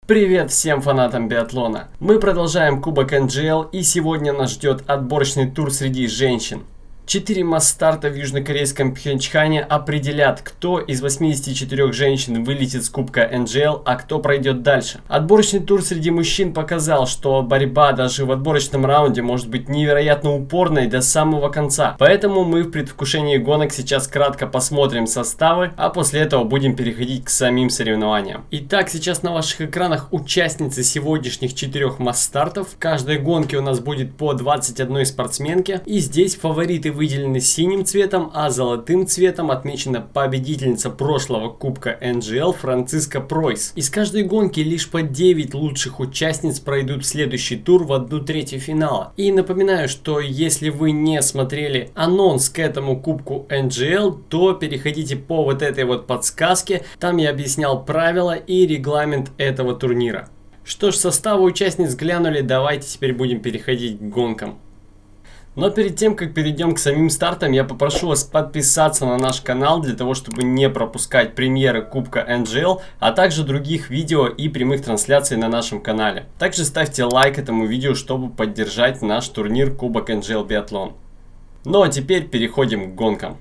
Привет всем фанатам биатлона! Мы продолжаем Кубок НГЛ, и сегодня нас ждет отборочный тур среди женщин. 4 масс-старта в южнокорейском Пхенчхане определят, кто из 84 женщин вылетит с Кубка НГЛ, а кто пройдет дальше. Отборочный тур среди мужчин показал, что борьба даже в отборочном раунде может быть невероятно упорной до самого конца. Поэтому мы в предвкушении гонок сейчас кратко посмотрим составы, а после этого будем переходить к самим соревнованиям. Итак, сейчас на ваших экранах участницы сегодняшних 4 масс-стартов. В каждой гонке у нас будет по 21 спортсменке, и здесь фавориты выделены синим цветом, а золотым цветом отмечена победительница прошлого Кубка НГЛ Франциска Пройс. Из каждой гонки лишь по 9 лучших участниц пройдут в следующий тур в 1/3 финала. И напоминаю, что если вы не смотрели анонс к этому Кубку НГЛ, то переходите по вот этой вот подсказке, там я объяснял правила и регламент этого турнира. Что ж, составы участниц глянули, давайте теперь будем переходить к гонкам. Но перед тем, как перейдем к самим стартам, я попрошу вас подписаться на наш канал, для того, чтобы не пропускать премьеры Кубка НГЛ, а также других видео и прямых трансляций на нашем канале. Также ставьте лайк этому видео, чтобы поддержать наш турнир Кубок НГЛ Биатлон. Ну а теперь переходим к гонкам.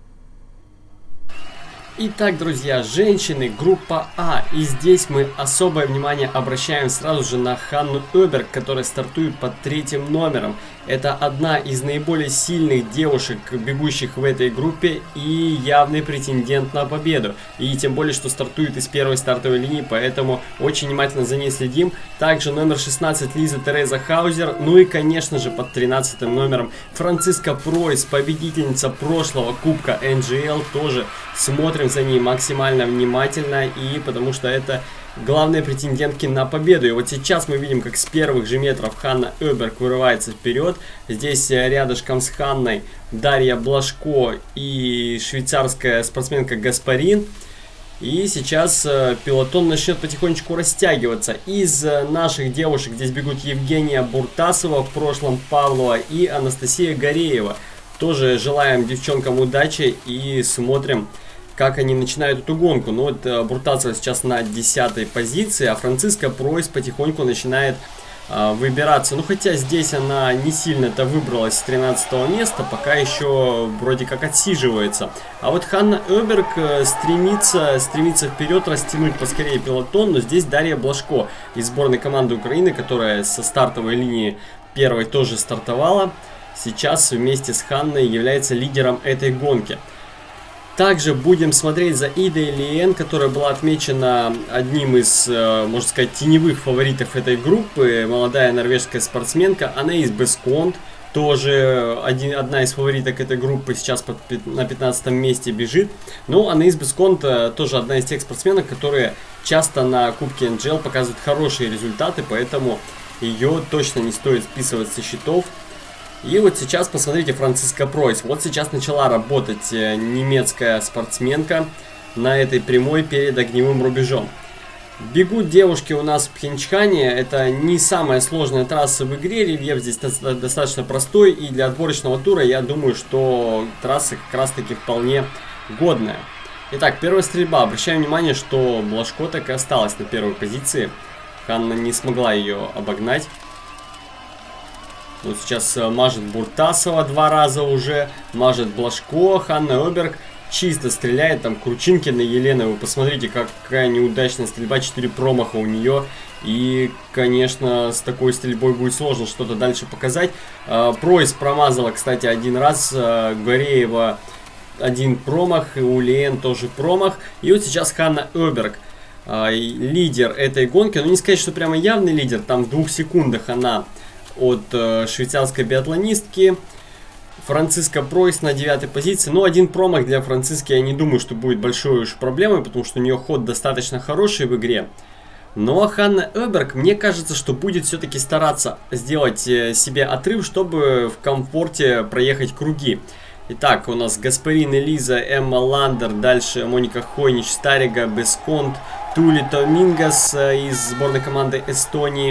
Итак, друзья, женщины, группа А. И здесь мы особое внимание обращаем сразу же на Ханну Öberg, которая стартует под 3-м номером. Это одна из наиболее сильных девушек, бегущих в этой группе, и явный претендент на победу. И тем более, что стартует из первой стартовой линии, поэтому очень внимательно за ней следим. Также номер 16 Лиза Тереза Хаузер. Ну и, конечно же, под 13-м номером Франциска Пройс, победительница прошлого Кубка НГЛ. Тоже смотрим за ней максимально внимательно, и потому что это главные претендентки на победу. И вот сейчас мы видим, как с первых же метров Ханна Öberg вырывается вперед. Здесь рядышком с Ханной Дарья Блажко и швейцарская спортсменка Гаспарин. И сейчас пелотон начнет потихонечку растягиваться. Из наших девушек здесь бегут Евгения Буртасова, в прошлом Павлова, и Анастасия Гореева. Тоже желаем девчонкам удачи и смотрим, как они начинают эту гонку. Ну вот Буртасова сейчас на 10-й позиции, а Франциска Пройс потихоньку начинает выбираться. Ну хотя здесь она не сильно-то выбралась с 13-го места, пока еще вроде как отсиживается. А вот Ханна Öberg стремится вперед, растянуть поскорее пелотон, но здесь Дарья Блажко из сборной команды Украины, которая со стартовой линии первой тоже стартовала, сейчас вместе с Ханной является лидером этой гонки. Также будем смотреть за Идой Лиен, которая была отмечена одним из, можно сказать, теневых фаворитов этой группы. Молодая норвежская спортсменка Анаис Бесконт, тоже одна из фавориток этой группы, сейчас на 15-м месте бежит. Но Анаис Бесконт тоже одна из тех спортсменок, которые часто на Кубке НГЛ показывают хорошие результаты, поэтому ее точно не стоит списывать со счетов. И вот сейчас посмотрите Франциска Пройс. Вот сейчас начала работать немецкая спортсменка на этой прямой перед огневым рубежом. Бегут девушки у нас в Пхенчхане. Это не самая сложная трасса в игре. Рельеф здесь достаточно простой. И для отборочного тура я думаю, что трасса как раз таки вполне годная. Итак, первая стрельба. Обращаем внимание, что Блажко так и осталась на первой позиции. Ханна не смогла ее обогнать. Вот сейчас мажет Буртасова 2 раза уже, мажет Блажко, Ханна Öberg чисто стреляет, там Кручинкина Елена, вы посмотрите, какая неудачная стрельба, 4 промаха у нее. И, конечно, с такой стрельбой будет сложно что-то дальше показать. Пройс промазала, кстати, 1 раз, Гореева 1 промах, и у Лиен тоже промах. И вот сейчас Ханна Öberg, лидер этой гонки, но не сказать, что прямо явный лидер, там в 2 секундах она от швейцарской биатлонистки. Франциска Пройс на 9-й позиции. Но 1 промах для Франциски, я не думаю, что будет большой уж проблемой, потому что у нее ход достаточно хороший в игре. Но Ханна Öberg, мне кажется, что будет все-таки стараться сделать себе отрыв, чтобы в комфорте проехать круги. Итак, у нас Гаспарин, Элиза, Эмма Ландер, дальше Моника Хойнич, Старига, Бесконт, Тули Томингас из сборной команды Эстонии.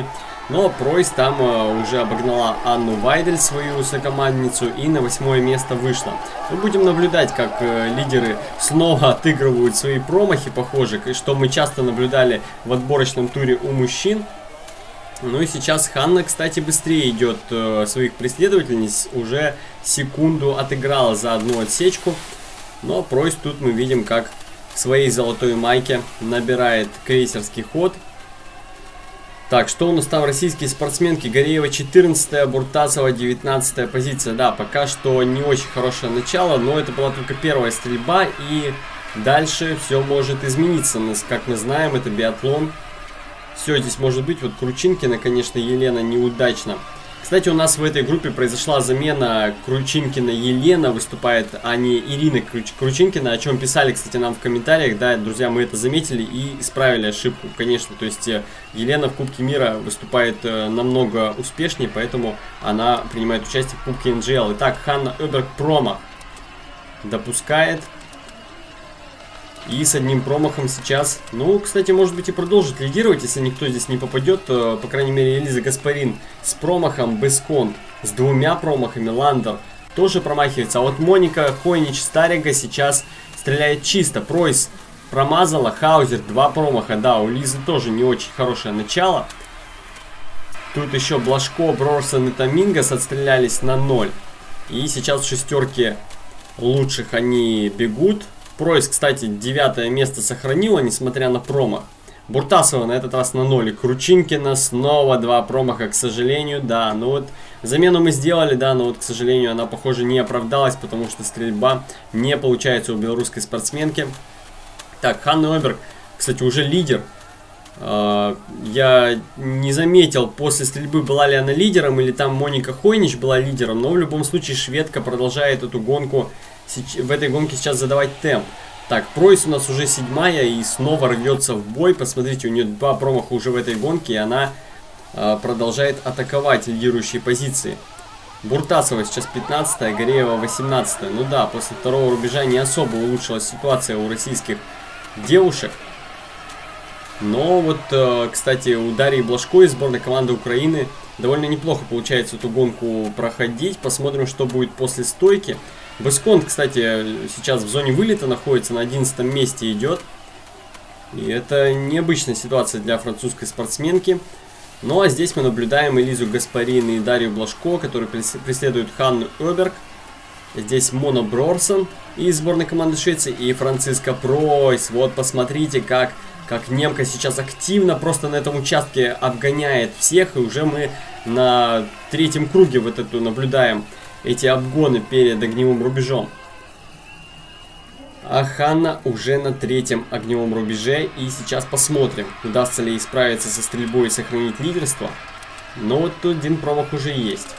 Но Пройс там уже обогнала Анну Вайдель, свою сокомандницу, и на 8-е место вышла. Мы будем наблюдать, как лидеры снова отыгрывают свои промахи, похоже, что мы часто наблюдали в отборочном туре у мужчин. Ну и сейчас Ханна, кстати, быстрее идет своих преследовательниц, уже секунду отыграла за одну отсечку. Но Пройс тут мы видим, как в своей золотой майке набирает крейсерский ход. Так, что у нас там российские спортсменки? Гореева 14-я, Буртасова 19-я позиция. Да, пока что не очень хорошее начало, но это была только первая стрельба, и дальше все может измениться. Как мы знаем, это биатлон. Все здесь может быть. Вот Кручинкина, конечно, Елена неудачно. Кстати, у нас в этой группе произошла замена. Кручинкина Елена выступает, а не Ирина Кручинкина, о чем писали, кстати, нам в комментариях. Да, друзья, мы это заметили и исправили ошибку, конечно. То есть Елена в Кубке мира выступает намного успешнее, поэтому она принимает участие в Кубке НГЛ. Итак, Ханна Öberg промах допускает. И с одним промахом сейчас, ну, кстати, может быть и продолжит лидировать, если никто здесь не попадет. По крайней мере, Элиза Гаспарин с промахом, Бесконт с 2 промахами, Ландер тоже промахивается. А вот Моника Хойнич-Старига сейчас стреляет чисто. Пройс промазала, Хаузер 2 промаха. Да, у Лизы тоже не очень хорошее начало. Тут еще Блажко, Брорсон и Тамингас отстрелялись на 0. И сейчас в шестерке лучших они бегут. Пройс, кстати, 9-е место сохранила, несмотря на промах. Буртасова на этот раз на 0. Кручинкина снова 2 промаха, к сожалению. Да, ну вот замену мы сделали, да, но вот, к сожалению, она, похоже, не оправдалась, потому что стрельба не получается у белорусской спортсменки. Так, Ханна Öberg, кстати, уже лидер. Я не заметил, после стрельбы была ли она лидером, или там Моника Хойнич была лидером, но в любом случае шведка продолжает эту гонку. В этой гонке сейчас задавать темп. Так, Пройс у нас уже 7-я и снова рвется в бой. Посмотрите, у нее 2 промаха уже в этой гонке, и она продолжает атаковать лидирующие позиции. Буртасова сейчас 15-я, Гореева 18-я. Ну да, после второго рубежа не особо улучшилась ситуация у российских девушек. Но вот, кстати, у Дарьи Блажко из сборной команды Украины довольно неплохо получается эту гонку проходить. Посмотрим, что будет после стойки. Бесконт, кстати, сейчас в зоне вылета находится, на 11-м месте идет. И это необычная ситуация для французской спортсменки. Ну а здесь мы наблюдаем Элизу Гаспарин и Дарью Блажко, которые преследуют Ханну Öberg. Здесь Мона Брорсон из сборной команды Швеции и Франциска Пройс. Вот посмотрите, как немка сейчас активно просто на этом участке обгоняет всех. И уже мы на 3-м круге вот эту наблюдаем эти обгоны перед огневым рубежом. А Ханна уже на 3-м огневом рубеже. И сейчас посмотрим, удастся ли ей справиться со стрельбой и сохранить лидерство. Но вот тут один промах уже есть.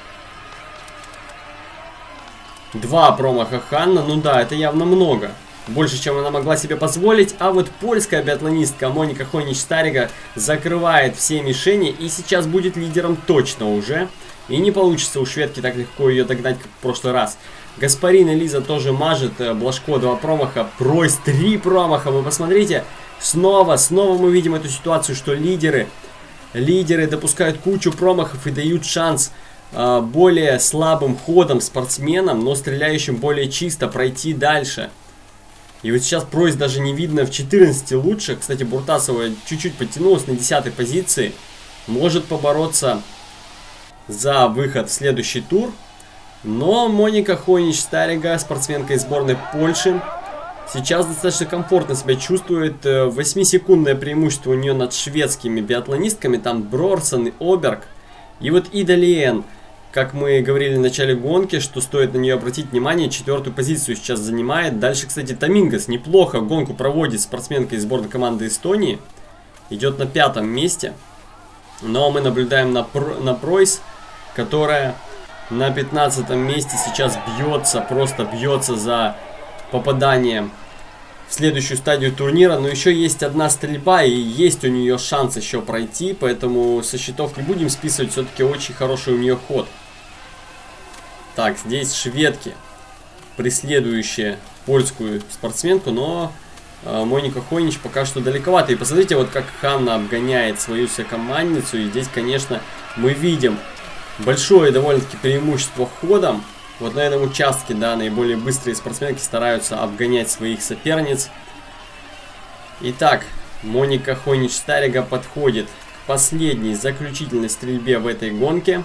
2 промаха Ханна. Ну да, это явно много. Больше, чем она могла себе позволить. А вот польская биатлонистка Моника Хойнич-Старига закрывает все мишени. И сейчас будет лидером точно уже. И не получится у шведки так легко ее догнать, как в прошлый раз. Гаспарин и Лиза тоже мажет. Блажко 2 промаха. Пройс 3 промаха. Вы посмотрите. Снова мы видим эту ситуацию, что лидеры допускают кучу промахов и дают шанс более слабым ходом спортсменам, но стреляющим более чисто, пройти дальше. И вот сейчас Пройс даже не видно в 14 лучших. Кстати, Буртасова чуть-чуть подтянулась на 10-й позиции. Может побороться за выход в следующий тур. Но Моника Хойнич-Старига, спортсменка из сборной Польши, сейчас достаточно комфортно себя чувствует. 8-секундное преимущество у нее над шведскими биатлонистками. Там Брорсон и Öberg. И вот Ида Лиен, как мы говорили в начале гонки, что стоит на нее обратить внимание, 4-ю позицию сейчас занимает. Дальше, кстати, Тамингас неплохо гонку проводит, спортсменка из сборной команды Эстонии. Идет на 5-м месте. Но мы наблюдаем на Пройс, которая на 15-м месте сейчас бьется, просто бьется за попадание в следующую стадию турнира. Но еще есть одна стрельба, и есть у нее шанс еще пройти, поэтому со счетов не будем списывать, все-таки очень хороший у нее ход. Так, здесь шведки, преследующие польскую спортсменку, но Моника Хойнич пока что далековато. И посмотрите, вот как Ханна обгоняет свою сокомандницу. И здесь, конечно, мы видим большое довольно-таки преимущество ходом. Вот на этом участке, да, наиболее быстрые спортсменки стараются обгонять своих соперниц. Итак, Моника Хойнич-Старига подходит к последней заключительной стрельбе в этой гонке.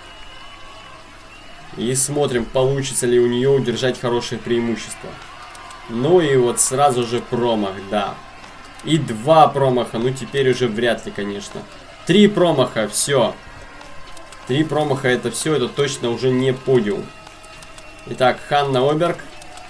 И смотрим, получится ли у нее удержать хорошее преимущество. Ну и вот сразу же промах, да. И 2 промаха, ну теперь уже вряд ли, конечно. 3 промаха, все. 3 промаха это все, это точно уже не подиум. Итак, Ханна Оберг.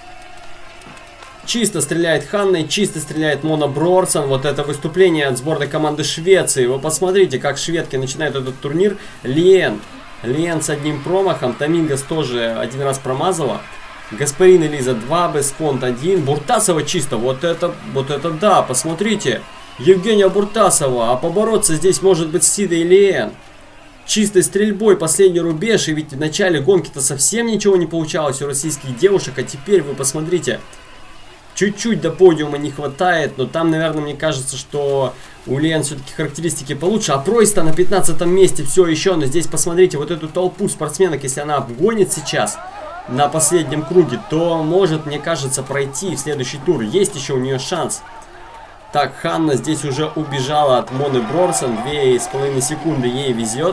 Чисто стреляет Ханна и чисто стреляет Мона Брорсон. Вот это выступление от сборной команды Швеции. Вы посмотрите, как шведки начинают этот турнир. Лиен с одним промахом. Томингас тоже 1 раз промазала. Гаспарин и Лиза 2, Бесконт 1. Буртасова чисто. Вот это да, посмотрите. Евгения Буртасова. А побороться здесь может быть Сида и Лиен. Чистой стрельбой последний рубеж. И ведь в начале гонки-то совсем ничего не получалось у российских девушек. А теперь вы посмотрите. Чуть-чуть до подиума не хватает. Но там, наверное, мне кажется, что у Лиен все-таки характеристики получше. А Пройста на 15 месте все еще. Но здесь посмотрите вот эту толпу спортсменок. Если она обгонит сейчас на последнем круге, то может, мне кажется, пройти в следующий тур. Есть еще у нее шанс. Так, Ханна здесь уже убежала от Моны Брорсон. 2,5 секунды ей везет.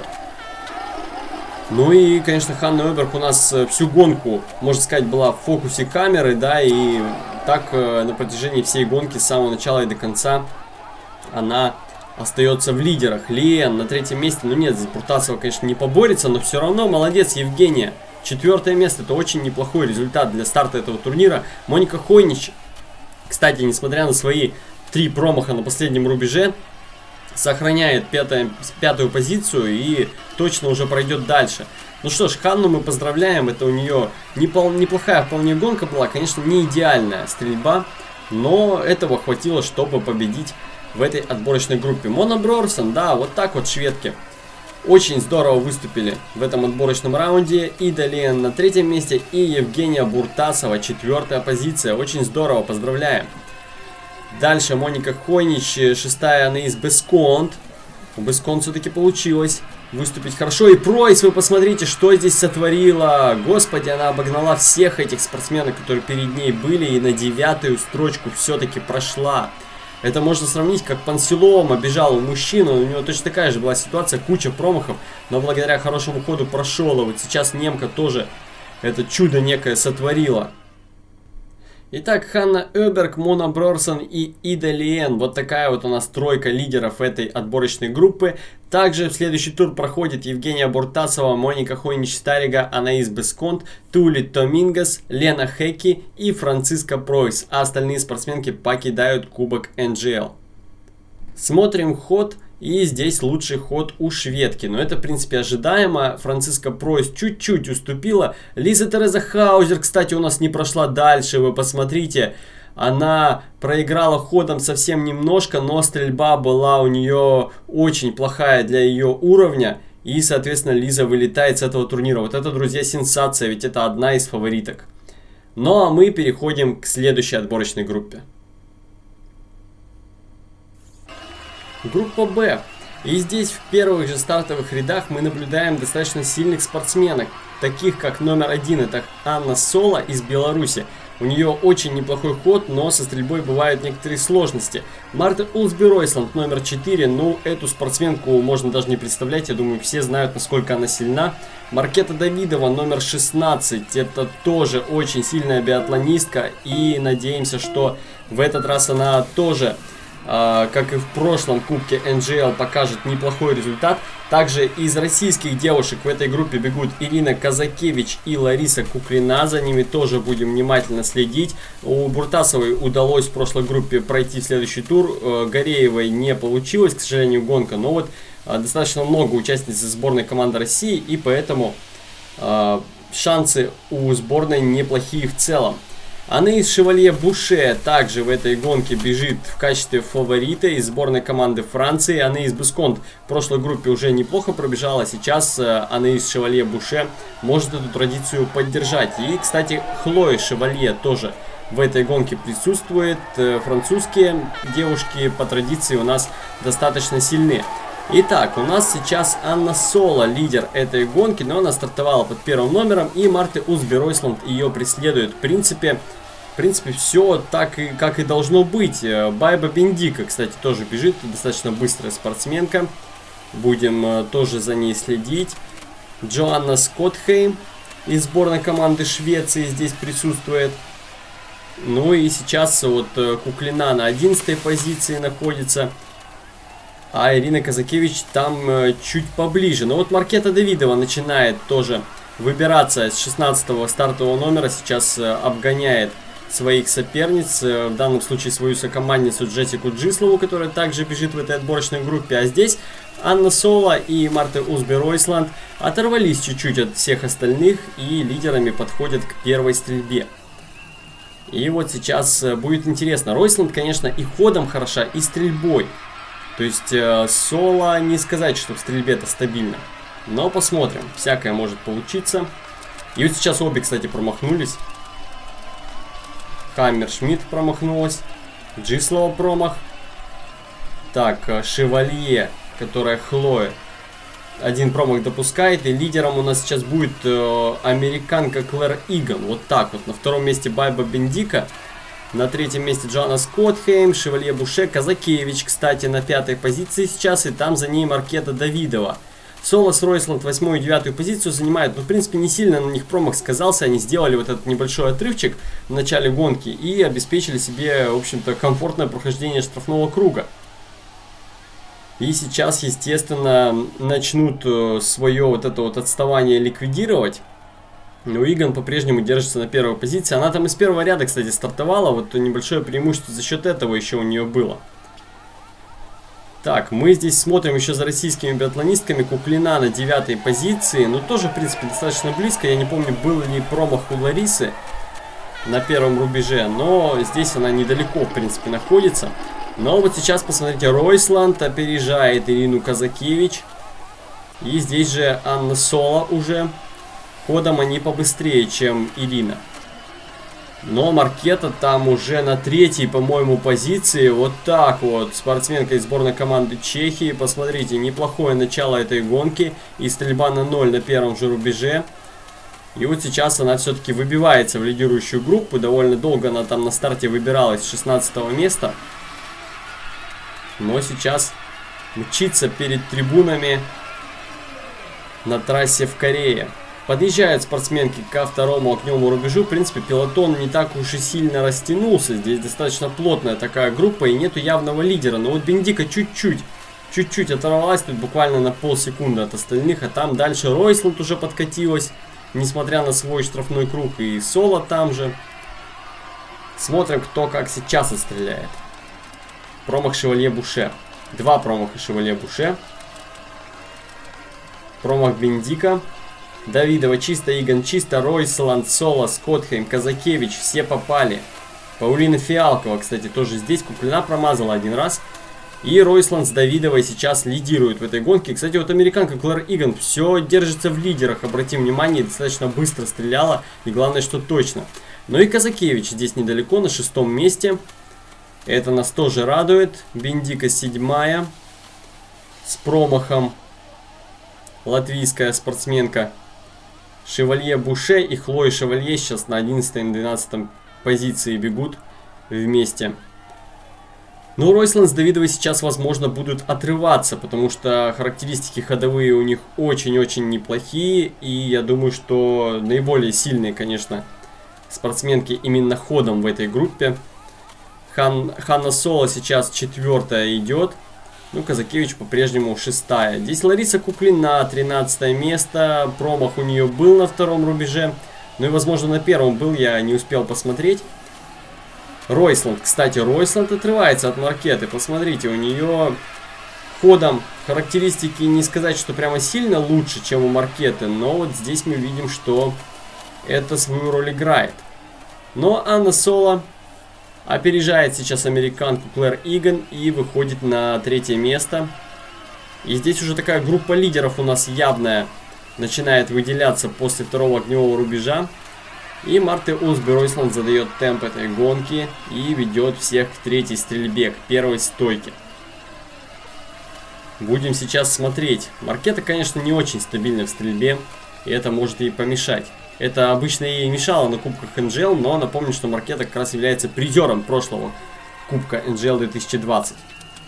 Ну и, конечно, Ханна Оберг у нас всю гонку, можно сказать, была в фокусе камеры, да, и так на протяжении всей гонки с самого начала и до конца она остается в лидерах. Лиен на 3-м месте, ну нет, здесь Буртасова, конечно, не поборется, но все равно молодец, Евгения. 4-е место, это очень неплохой результат для старта этого турнира. Моника Хойнич, кстати, несмотря на свои 3 промаха на последнем рубеже, сохраняет пятую позицию и точно уже пройдет дальше. Ну что ж, Ханну мы поздравляем, это у нее неплохая вполне гонка была, конечно, не идеальная стрельба, но этого хватило, чтобы победить в этой отборочной группе. Мона Брорсон, да, вот так вот шведки очень здорово выступили в этом отборочном раунде. Ида Лиен на 3-м месте и Евгения Буртасова, 4-я позиция, очень здорово, поздравляем. Дальше Моника Хойнич, 6-я Анаис Бесконт. У Бесконт все-таки получилось выступить хорошо. И Пройс, вы посмотрите, что здесь сотворила. Господи, она обогнала всех этих спортсменов, которые перед ней были. И на 9-ю строчку все-таки прошла. Это можно сравнить, как Пансилом обижал мужчину. У него точно такая же была ситуация, куча промахов. Но благодаря хорошему ходу прошел. И вот сейчас немка тоже это чудо некое сотворила. Итак, Ханна Оберг, Мона Брорсон и Ида Лиен. Вот такая вот у нас тройка лидеров этой отборочной группы. Также в следующий тур проходит Евгения Буртасова, Моника Хойнич-Старига, Анаис Бесконт, Тули Томингас, Лена Хеки и Франциска Пройс. А остальные спортсменки покидают Кубок НГЛ. Смотрим ход. И здесь лучший ход у шведки. Но это, в принципе, ожидаемо. Франциска Пройс чуть-чуть уступила. Лиза Тереза Хаузер, кстати, у нас не прошла дальше. Вы посмотрите. Она проиграла ходом совсем немножко, но стрельба была у нее очень плохая для ее уровня. И, соответственно, Лиза вылетает с этого турнира. Вот это, друзья, сенсация, ведь это одна из фавориток. Ну, а мы переходим к следующей отборочной группе. Группа Б. И здесь в первых же стартовых рядах мы наблюдаем достаточно сильных спортсменок, таких как номер 1, это Анна Сола из Беларуси. У нее очень неплохой ход, но со стрельбой бывают некоторые сложности. Марта Улсби-Ройсланд, номер 4, ну эту спортсменку можно даже не представлять, я думаю, все знают, насколько она сильна. Маркета Давидова, номер 16, это тоже очень сильная биатлонистка, и надеемся, что в этот раз она тоже, как и в прошлом Кубке НГЛ, покажет неплохой результат. Также из российских девушек в этой группе бегут Ирина Казакевич и Лариса Куклина. За ними тоже будем внимательно следить. У Буртасовой удалось в прошлой группе пройти в следующий тур. Гореевой не получилось, к сожалению, гонка. Но вот достаточно много участниц сборной команды России, и поэтому шансы у сборной неплохие в целом. Анаис Шевалье-Буше также в этой гонке бежит в качестве фаворита из сборной команды Франции. Анаис Бесконт в прошлой группе уже неплохо пробежала. Сейчас Анаис Шевалье-Буше может эту традицию поддержать. И, кстати, Хлоя Шевалье тоже в этой гонке присутствует. Французские девушки по традиции у нас достаточно сильны. Итак, у нас сейчас Анна Соло, лидер этой гонки, но она стартовала под первым номером, и Марте Узберойсланд ее преследует. В принципе, все так, как и должно быть. Байба Бендика, кстати, тоже бежит, достаточно быстрая спортсменка. Будем тоже за ней следить. Джоанна Скотхейм из сборной команды Швеции здесь присутствует. Ну и сейчас вот Куклина на 11-й позиции находится. А Ирина Казакевич там чуть поближе. Но вот Маркета Давидова начинает тоже выбираться с 16-го стартового номера. Сейчас обгоняет своих соперниц. В данном случае свою сокомандницу Джессику Джислову, которая также бежит в этой отборочной группе. А здесь Анна Соло и Марта Узберойсланд оторвались чуть-чуть от всех остальных и лидерами подходят к первой стрельбе. И вот сейчас будет интересно. Ройсланд, конечно, и ходом хороша, и стрельбой. То есть Соло не сказать, что в стрельбе-то стабильно. Но посмотрим. Всякое может получиться. И вот сейчас обе, кстати, промахнулись. Хаммершмидт промахнулась. Джислова промах. Так, Шевалье, которая Хлоя, один промах допускает. И лидером у нас сейчас будет американка Клэр Иган. Вот так вот. На втором месте Байба Бендика. На третьем месте Джоанна Скотхейм, Шевалье Буше, Казакевич, кстати, на 5-й позиции сейчас. И там за ней Маркета Давидова. Соло с Ройсланд 8-ю и 9-ю позицию занимают. Но, в принципе, не сильно на них промах сказался. Они сделали вот этот небольшой отрывчик в начале гонки и обеспечили себе, в общем-то, комфортное прохождение штрафного круга. И сейчас, естественно, начнут свое вот это вот отставание ликвидировать. Но Иган по-прежнему держится на первой позиции. Она там из первого ряда, кстати, стартовала. Вот небольшое преимущество за счет этого еще у нее было. Так, мы здесь смотрим еще за российскими биатлонистками. Куклина на 9-й позиции. Ну, тоже, в принципе, достаточно близко. Я не помню, был ли промах у Ларисы на первом рубеже. Но здесь она недалеко, в принципе, находится. Но вот сейчас, посмотрите, Ройсланд опережает Ирину Казакевич. И здесь же Анна Соло уже. Ходом они побыстрее, чем Ирина. Но Маркета там уже на 3-й, по-моему, позиции. Вот так вот. Спортсменка из сборной команды Чехии. Посмотрите, неплохое начало этой гонки. И стрельба на 0 на первом же рубеже. И вот сейчас она все-таки выбивается в лидирующую группу. Довольно долго она там на старте выбиралась с 16-го места. Но сейчас мчится перед трибунами на трассе в Корее. Подъезжают спортсменки ко второму огневому рубежу. В принципе, пелотон не так уж и сильно растянулся. Здесь достаточно плотная такая группа и нету явного лидера. Но вот Бендика чуть-чуть оторвалась тут буквально на полсекунды от остальных. А там дальше Ройсланд уже подкатилась, несмотря на свой штрафной круг. И Соло там же. Смотрим, кто как сейчас отстреляет. Промах Шевалье Буше. 2 промаха Шевалье Буше. Промах Бендика. Давидова чисто, Иган чисто, Ройсланд, Соло, Скотхейм, Казакевич, все попали. Паулина Фиалкова, кстати, тоже здесь. Куклина промазала один раз. И Ройсланд с Давидовой сейчас лидируют в этой гонке. Кстати, вот американка Клэр Иган все держится в лидерах. Обратим внимание, достаточно быстро стреляла. И главное, что точно. Ну и Казакевич здесь недалеко, на 6-м месте. Это нас тоже радует. Бендика 7-я. С промахом. Латвийская спортсменка Шевалье Буше и Хлоя Шевалье сейчас на 11 и 12 позиции бегут вместе. Но Ройсланд с Давидовой сейчас, возможно, будут отрываться, потому что характеристики ходовые у них очень-очень неплохие. И я думаю, что наиболее сильные, конечно, спортсменки именно ходом в этой группе. Ханна Соло сейчас 4-я идет. Ну, Казакевич по-прежнему 6-я. Здесь Лариса Куклина, 13 место. Промах у нее был на 2-м рубеже. Ну и, возможно, на 1-м был, я не успел посмотреть. Ройсланд, кстати, Ройсланд отрывается от Маркеты. Посмотрите, у нее ходом характеристики не сказать, что прямо сильно лучше, чем у Маркеты. Но вот здесь мы видим, что это свою роль играет. Но Анна Соло опережает сейчас американку Клэр Иган и выходит на 3-е место. И здесь уже такая группа лидеров у нас явная начинает выделяться после 2-го огневого рубежа. И Марте Узби Ройсланд задает темп этой гонки и ведет всех к третьей стрельбе, к первой стойке. Будем сейчас смотреть. Маркета, конечно, не очень стабильна в стрельбе, и это может ей помешать. Это обычно ей мешало на Кубках НГЛ, но напомню, что Маркета как раз является призером прошлого Кубка НГЛ 2020.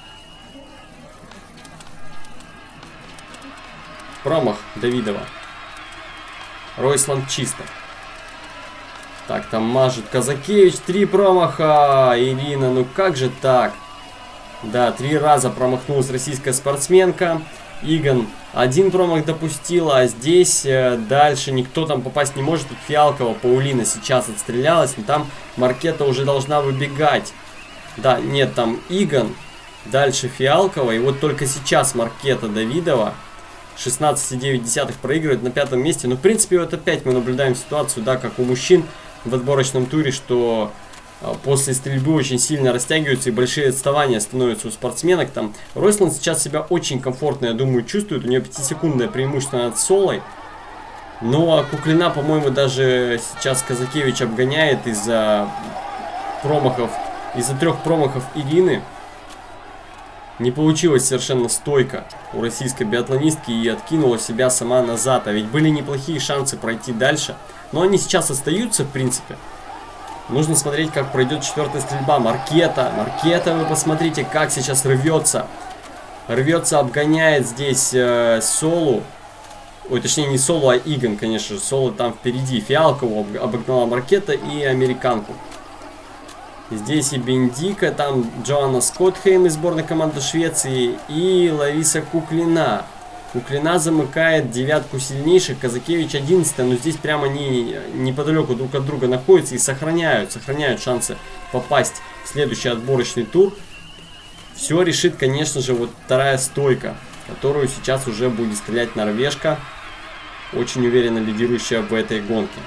Промах Давидова. Ройсланд чисто. Так, там мажет Казакевич. 3 промаха. Ирина, ну как же так? Да, 3 раза промахнулась российская спортсменка. Игон 1 промах допустила, а здесь дальше никто там попасть не может. Тут Фиалкова, Паулина сейчас отстрелялась, но там Маркета уже должна выбегать. Да, нет, там Игон, дальше Фиалкова, и вот только сейчас Маркета Давидова 16,9 проигрывает на 5-м месте. Но в принципе вот опять мы наблюдаем ситуацию, да, как у мужчин в отборочном туре, что после стрельбы очень сильно растягиваются и большие отставания становятся у спортсменок. Там Ройсланд сейчас себя очень комфортно, я думаю, чувствует. У нее 5-секундное преимущество над Солой. Но Куклина, по-моему, даже сейчас Казакевич обгоняет из-за промахов, из-за 3 промахов Ирины. Не получилось совершенно стойко у российской биатлонистки и откинула себя сама назад. А ведь были неплохие шансы пройти дальше. Но они сейчас остаются, в принципе. Нужно смотреть, как пройдет 4-я стрельба. Маркета, вы посмотрите, как сейчас рвется. Рвется, обгоняет здесь Солу. Ой, точнее не Солу, а Игон, конечно же. Солу там впереди. Фиалкову обогнала Маркета и американку. Здесь и Бендика, там Джоанна Скотхейм из сборной команды Швеции и Лариса Куклина. Куклина замыкает 9-ку сильнейших, Казакевич 11-я, но здесь прямо они неподалеку друг от друга находятся и сохраняют шансы попасть в следующий отборочный тур. Все решит, конечно же, вот 2-я стойка, которую сейчас уже будет стрелять норвежка, очень уверенно лидирующая в этой гонке.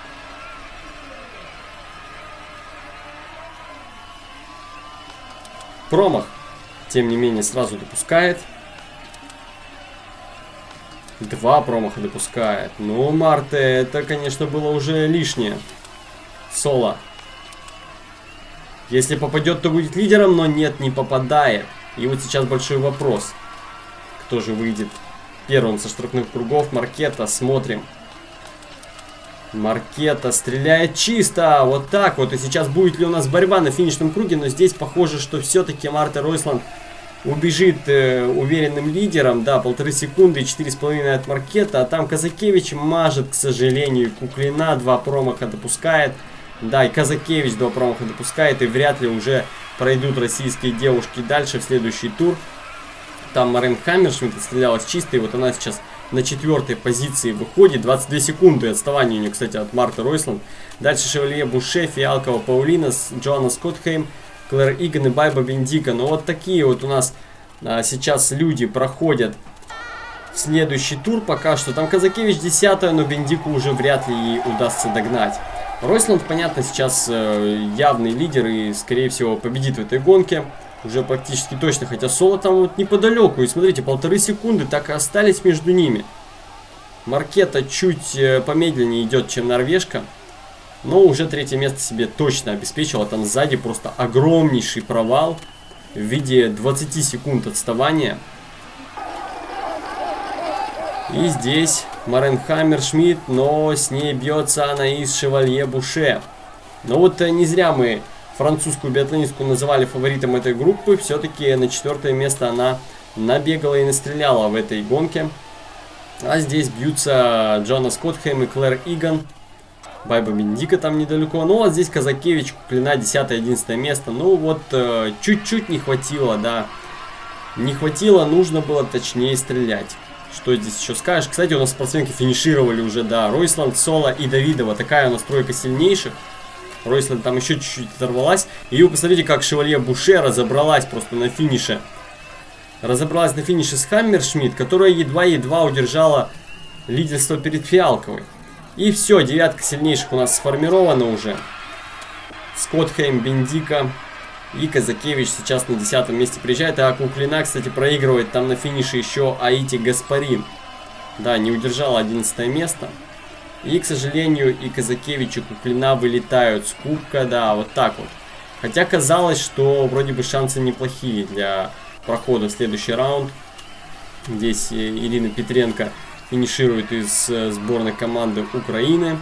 Промах, тем не менее, сразу допускает. 2 промаха допускает. Ну, Марте, это, конечно, было уже лишнее. Соло. Если попадет, то будет лидером, но нет, не попадает. И вот сейчас большой вопрос. Кто же выйдет первым со штрафных кругов? Маркета, смотрим. Маркета стреляет чисто. Вот так вот. И сейчас будет ли у нас борьба на финишном круге? Но здесь похоже, что все-таки Марте Ройсланд убежит уверенным лидером. Да, 1,5 секунды и 4,5 от Маркета. А там Казакевич мажет, к сожалению. Куклина 2 промаха допускает. Да, и Казакевич 2 промаха допускает. И вряд ли уже пройдут российские девушки дальше в следующий тур. Там Марен Хаммершмидт отстрелялась чисто. И вот она сейчас на 4-й позиции выходит. 22 секунды отставания у нее, кстати, от Марты Ройсланд. Дальше Шевалье Буше, Фиалкова, Паулина, Джоанна Скотхейм, Клэр Игон и Байба Бендика. Ну вот такие вот у нас сейчас люди проходят в следующий тур пока что. Там Казакевич 10-я, но Бендику уже вряд ли ей удастся догнать. Ройсланд, понятно, сейчас явный лидер и, скорее всего, победит в этой гонке. Уже практически точно, хотя Соло там вот неподалеку. И смотрите, 1,5 секунды так и остались между ними. Маркета чуть помедленнее идет, чем норвежка. Но уже 3-е место себе точно обеспечила. Там сзади просто огромнейший провал в виде 20 секунд отставания. И здесь Марен Хаммершмидт, но с ней бьется Анаис Шевалье Буше. Но вот не зря мы французскую биатлонистку называли фаворитом этой группы. Все-таки на 4-е место она набегала и настреляла в этой гонке. А здесь бьются Джоанна Скотхейм и Клэр Игон. Байба Бендика там недалеко. Ну, а здесь Казакевич, Куклина, 10-11 место. Ну, вот чуть-чуть не хватило, да. Не хватило, нужно было точнее стрелять. Что здесь еще скажешь? Кстати, у нас спортсменки финишировали уже, да. Ройсланд, Соло и Давидова. Такая у нас тройка сильнейших. Ройсланд там еще чуть-чуть оторвалась. И вы посмотрите, как Шевалье Буше разобралась просто на финише. Разобралась на финише с Хаммершмидт, которая едва-едва удержала лидерство перед Фиалковой. И все, 9-ка сильнейших у нас сформирована уже. Скотхейм, Бендика и Казакевич сейчас на 10-м месте приезжает. А Куклина, кстати, проигрывает там на финише еще Аити Гаспарин. Да, не удержала 11 место. И, к сожалению, и Казакевич, и Куклина вылетают с кубка, да, вот так вот. Хотя казалось, что вроде бы шансы неплохие для прохода в следующий раунд. Здесь Ирина Петренко финиширует из сборной команды Украины.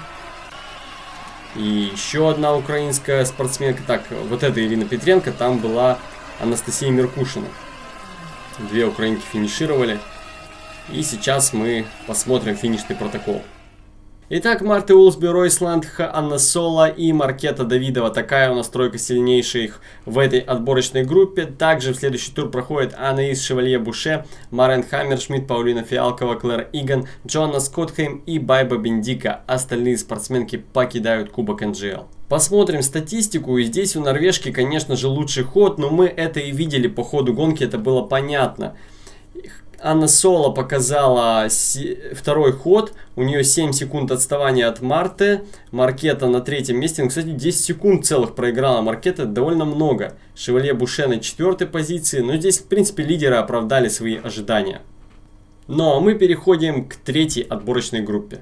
И еще одна украинская спортсменка. Так, вот эта Ирина Петренко, там была Анастасия Меркушина. Две украинки финишировали. И сейчас мы посмотрим финишный протокол. Итак, Марта Улсби, Ройсланд, Анна Соло и Маркета Давидова. Такая у нас тройка сильнейших в этой отборочной группе. Также в следующий тур проходит Анаис Шевалье-Буше, Марен Хаммершмидт, Паулина Фиалкова, Клэр Иган, Джоанна Скотхейм и Байба Бендика. Остальные спортсменки покидают Кубок НГЛ. Посмотрим статистику, и здесь у норвежки, конечно же, лучший ход, но мы это и видели по ходу гонки, это было понятно. Анна Соло показала второй ход, у нее 7 секунд отставания от Марты, Маркета на третьем месте, кстати, 10 секунд целых проиграла Маркета, довольно много. Шевалье-Буше на четвертой позиции, но здесь, в принципе, лидеры оправдали свои ожидания. Ну а мы переходим к третьей отборочной группе.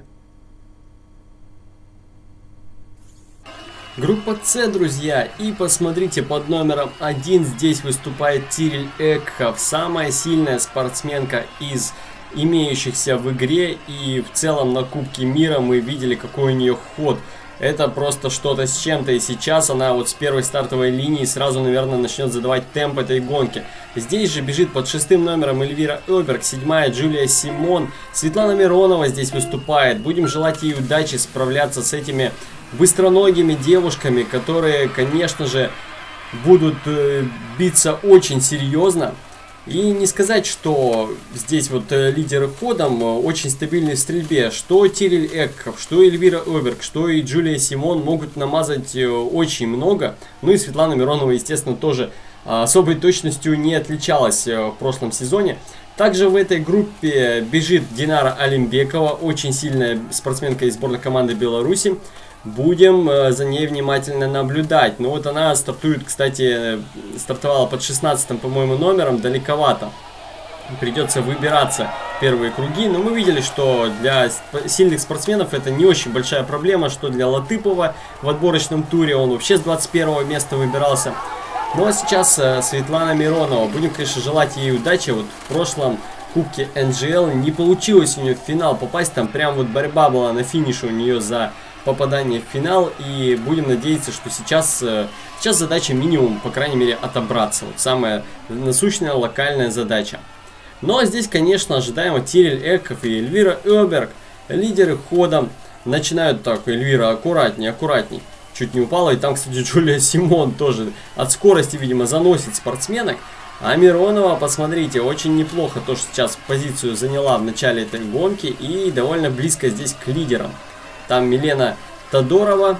Группа С, друзья, и посмотрите, под номером 1 здесь выступает Тириль Экхоф, самая сильная спортсменка из имеющихся в игре, и в целом на Кубке Мира мы видели, какой у нее ход. Это просто что-то с чем-то, и сейчас она вот с первой стартовой линии сразу, наверное, начнет задавать темп этой гонки. Здесь же бежит под 6 номером Эльвира Оберг, 7-я Джулия Симон, Светлана Миронова здесь выступает. Будем желать ей удачи справляться с этими быстроногими девушками, которые, конечно же, будут биться очень серьезно. И не сказать, что здесь вот лидеры ходом очень стабильны в стрельбе. Что Тириль Экхоф, что Эльвира Оберг, что и Джулия Симон могут намазать очень много. Ну и Светлана Миронова, естественно, тоже особой точностью не отличалась в прошлом сезоне. Также в этой группе бежит Динара Алимбекова, очень сильная спортсменка из сборной команды Беларуси. Будем за ней внимательно наблюдать. Но вот она стартует, кстати, стартовала под 16-м, по-моему, номером, далековато. Придется выбираться в первые круги. Но мы видели, что для сильных спортсменов это не очень большая проблема, что для Латыпова в отборочном туре он вообще с 21-го места выбирался. Ну а сейчас Светлана Миронова. Будем, конечно, желать ей удачи. Вот в прошлом Кубке НГЛ не получилось у нее в финал попасть. Там прям вот борьба была на финише у нее за попадание в финал, и будем надеяться, что сейчас задача минимум, по крайней мере, отобраться. Вот самая насущная локальная задача. Но здесь, конечно, ожидаемо Тириль Экхоф и Эльвира Оберг, лидеры хода, начинают так. Эльвира, аккуратней, аккуратней. Чуть не упала, и там, кстати, Джулия Симон тоже от скорости, видимо, заносит спортсменок. А Миронова, посмотрите, очень неплохо то, что сейчас позицию заняла в начале этой гонки, и довольно близко здесь к лидерам. Там Милена Тодорова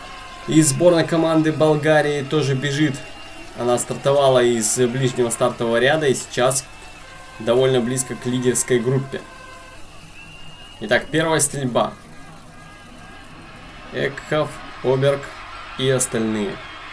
из сборной команды Болгарии тоже бежит. Она стартовала из ближнего стартового ряда и сейчас довольно близко к лидерской группе. Итак, первая стрельба. Экхоф, Оберг и остальные.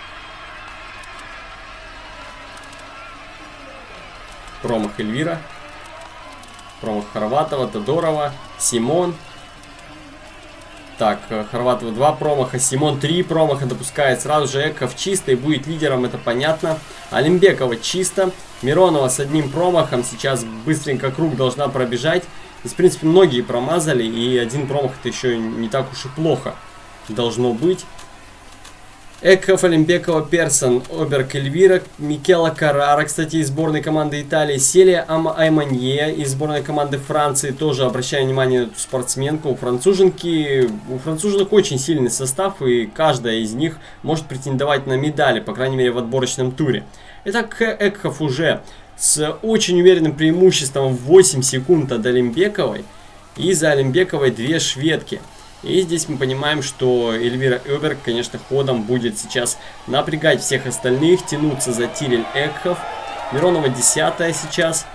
Промах Эльвира. Промах Хорватова, Тодорова, Симон. Так, Хорватова 2 промаха, Симон 3 промаха допускает. Сразу же Экхоф чисто и будет лидером, это понятно. Алимбекова чисто. Миронова с 1 промахом. Сейчас быстренько круг должна пробежать. Здесь, в принципе, многие промазали. И 1 промах это еще не так уж и плохо должно быть. Экхоф, Алимбекова, Персон, Оберг, Эльвира, Микела Каррара, кстати, из сборной команды Италии, Селия Айманье из сборной команды Франции, тоже обращаю внимание на эту спортсменку. У француженок очень сильный состав, и каждая из них может претендовать на медали, по крайней мере в отборочном туре. Итак, Экхоф уже с очень уверенным преимуществом в 8 секунд от Алимбековой, и за Алимбековой 2 шведки. И здесь мы понимаем, что Эльвира Оберг, конечно, ходом будет сейчас напрягать всех остальных, тянуться за Тириль Экхоф. Миронова 10-я сейчас.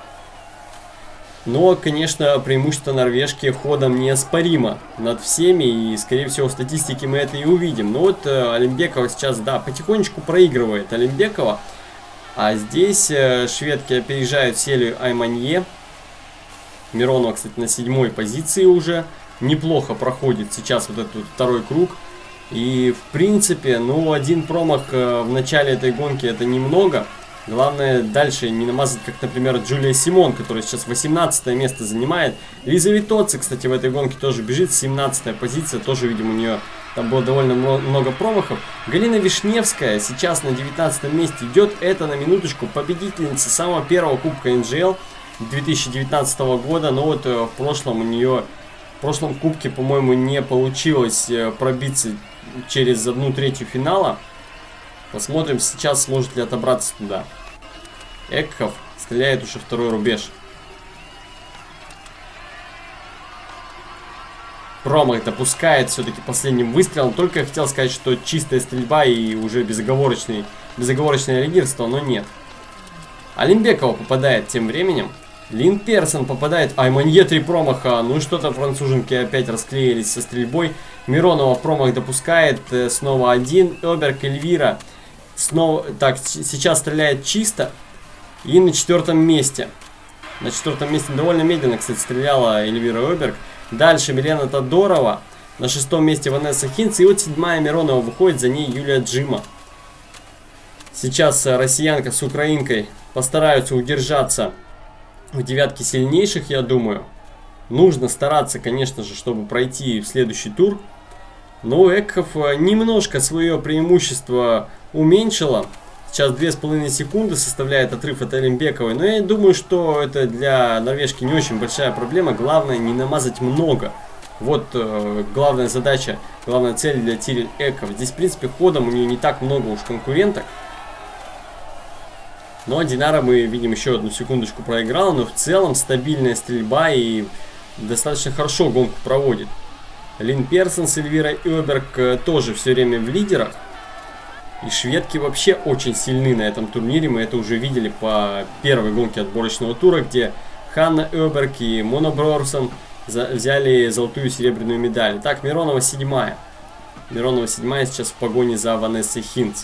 Но, конечно, преимущество норвежки ходом неоспоримо над всеми, и, скорее всего, в статистике мы это и увидим. Но вот Алимбекова сейчас, да, потихонечку проигрывает Алимбекова. А здесь шведки опережают Селию Айманье. Миронова, кстати, на 7-й позиции уже. неплохо проходит сейчас вот этот второй круг. И в принципе, ну, один промах в начале этой гонки это немного. Главное дальше не намазать, как, например, Джулия Симон, которая сейчас 18 место занимает. Лиза Витоци, кстати, в этой гонке тоже бежит, 17-я позиция, тоже, видимо, у нее там было довольно много промахов. Галина Вишневская сейчас на 19 месте идет, это на минуточку победительница самого первого кубка НЖЛ 2019 года, но вот в прошлом у нее, в прошлом кубке, по-моему, не получилось пробиться через 1/3 финала. Посмотрим сейчас, сможет ли отобраться туда. Экхов стреляет уже второй рубеж. Промах допускает все-таки последним выстрелом. Только я хотел сказать, что чистая стрельба и уже безоговорочное лидерство, но нет. Алимбекова попадает тем временем. Лин Персон попадает. Айманье 3 промаха. Ну что-то француженки опять расклеились со стрельбой. Миронова промах допускает. Снова один. Оберг Эльвира. Снова, так, сейчас стреляет чисто. И на 4-м месте. На 4-м месте довольно медленно, кстати, стреляла Эльвира Оберг. Дальше Милена Тодорова. На 6-м месте Ванесса Хинц. И вот 7-я Миронова выходит, за ней Юлия Джима. Сейчас россиянка с украинкой постараются удержаться в девятке сильнейших, я думаю. Нужно стараться, конечно же, чтобы пройти в следующий тур. Но Экхов немножко свое преимущество уменьшила. Сейчас 2,5 секунды составляет отрыв от Алимбековой. Но я думаю, что это для норвежки не очень большая проблема. Главное не намазать много. Вот главная задача, главная цель для Тириль Экхов. Здесь, в принципе, ходом у нее не так много уж конкуренток. Но Динара, мы видим, еще одну секундочку проиграла. Но в целом стабильная стрельба и достаточно хорошо гонку проводит. Лин Персон с Эльвирой Оберг тоже все время в лидерах. И шведки вообще очень сильны на этом турнире. Мы это уже видели по первой гонке отборочного тура, где Ханна Оберг и Мона Брорсон взяли золотую и серебряную медаль. Так, Миронова 7-я. Миронова 7-я сейчас в погоне за Ванессой Хинц.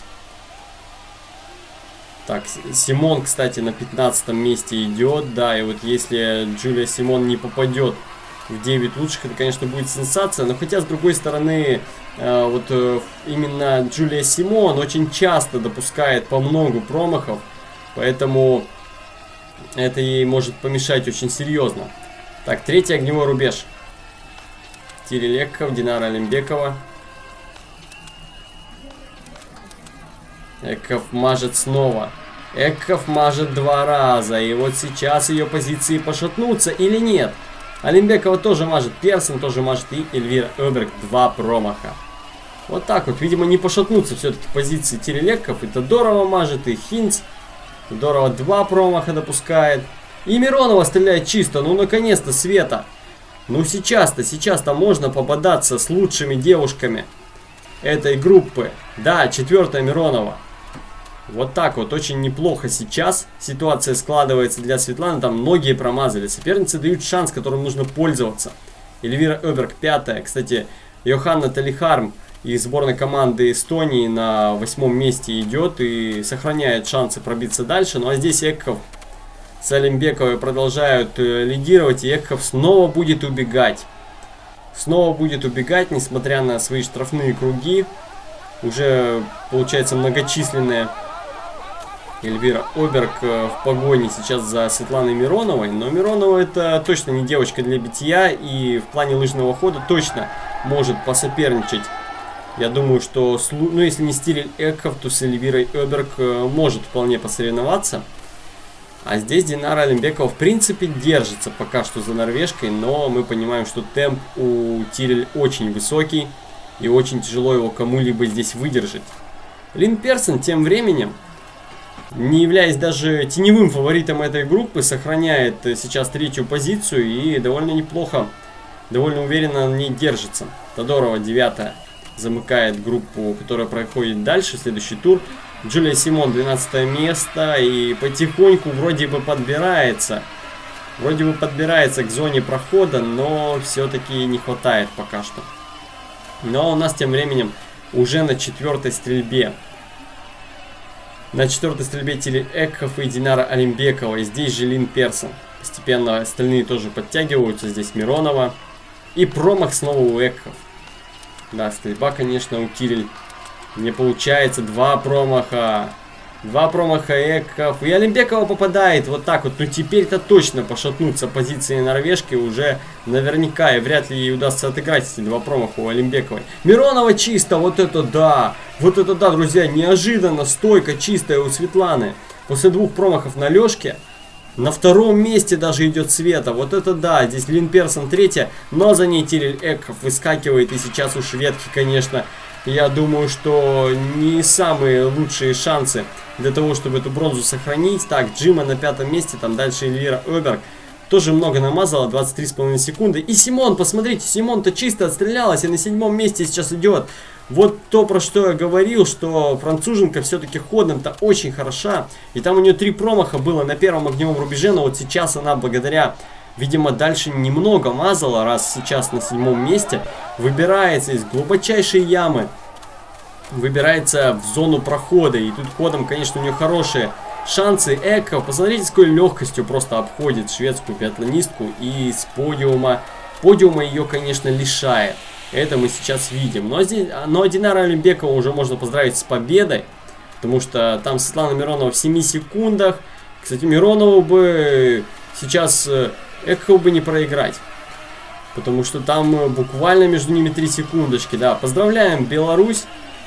Так, Симон, кстати, на 15-м месте идет. Да, и вот если Джулия Симон не попадет в 9 лучших, это, конечно, будет сенсация. Но хотя, с другой стороны, именно Джулия Симон очень часто допускает по много промахов. Поэтому это ей может помешать очень серьезно. Так, 3-й огневой рубеж. Тириль Экхов, Динара Алимбекова. Экхов мажет снова. Экхов мажет 2 раза. И вот сейчас ее позиции пошатнутся или нет? Алимбекова тоже мажет, Персон тоже мажет и Эльвира Оберг 2 промаха. Вот так вот, видимо, не пошатнутся все-таки позиции Тириль Экхов. И Тодорова мажет, и Хинц. Тодорова 2 промаха допускает. И Миронова стреляет чисто. Ну, наконец-то, Света. Ну, сейчас-то можно попадаться с лучшими девушками этой группы. Да, 4-я Миронова. Вот так вот, очень неплохо сейчас ситуация складывается для Светланы. Там многие промазали. Соперницы дают шанс, которым нужно пользоваться. Эльвира Оберг 5-я. Кстати, Йоханна Талихарм из сборной команды Эстонии на 8-м месте идет и сохраняет шансы пробиться дальше. Ну а здесь Экхов с Алимбековой продолжают лидировать. И Экхов снова будет убегать. Снова будет убегать, несмотря на свои штрафные круги. Уже, получается, многочисленные. Эльвира Оберг в погоне сейчас за Светланой Мироновой. Но Миронова это точно не девочка для битья. И в плане лыжного хода точно может посоперничать. Я думаю, что, ну, если не с Тириль Экхов, то с Эльвирой Оберг может вполне посоревноваться. А здесь Динара Алимбекова в принципе держится пока что за норвежкой. Но мы понимаем, что темп у Тириль очень высокий. И очень тяжело его кому-либо здесь выдержать. Лин Персон тем временем, не являясь даже теневым фаворитом этой группы, сохраняет сейчас 3-ю позицию и довольно неплохо, довольно уверенно на ней держится. Тодорова 9-я замыкает группу, которая проходит дальше, следующий тур. Джулия Симон 12-е место и потихоньку вроде бы подбирается. К зоне прохода, но все-таки не хватает пока что. Но у нас тем временем уже на 4-й стрельбе. На 4-й стрельбе Тириль Экхов и Динара Алимбекова. И здесь же Лин Персон. Постепенно остальные тоже подтягиваются. Здесь Миронова. И промах снова у Экхов. Да, стрельба, конечно, у Кириль не получается. Два промаха. Два промаха Экхов. И Алимбекова попадает вот так вот. Ну теперь-то точно пошатнутся позиции норвежки уже наверняка. И вряд ли ей удастся отыграть эти два промаха у Алимбековой. Миронова чисто. Вот это да. Вот это да, друзья. Неожиданно стойка чистая у Светланы. После двух промахов на Лёшке. На втором месте даже идет Света. Вот это да. Здесь Лин Персон третья. Но за ней Тириль Экхов выскакивает. И сейчас у шведки, конечно, я думаю, что не самые лучшие шансы для того, чтобы эту бронзу сохранить. Так, Джима на пятом месте. Там дальше Эльвира Оберг. Тоже много намазала. 23,5 секунды. И Симон, посмотрите. Симон-то чисто отстрелялась. И на седьмом месте сейчас идет. Вот то, про что я говорил, что француженка все-таки ходом-то очень хороша. И там у нее 3 промаха было на первом огневом рубеже. Но вот сейчас она благодаря, видимо, дальше немного мазала, раз сейчас на 7-м месте. Выбирается из глубочайшей ямы. Выбирается в зону прохода. И тут ходом, конечно, у нее хорошие шансы. Эко, посмотрите, с какой легкостью просто обходит шведскую биатлонистку. И с подиума ее, конечно, лишает. Это мы сейчас видим. Но Динара Алимбекова уже можно поздравить с победой. Потому что там Светлана Миронова в 7 секундах. Кстати, Миронову бы сейчас Экхову бы не проиграть. Потому что там буквально между ними 3 секундочки. Да, поздравляем Беларусь.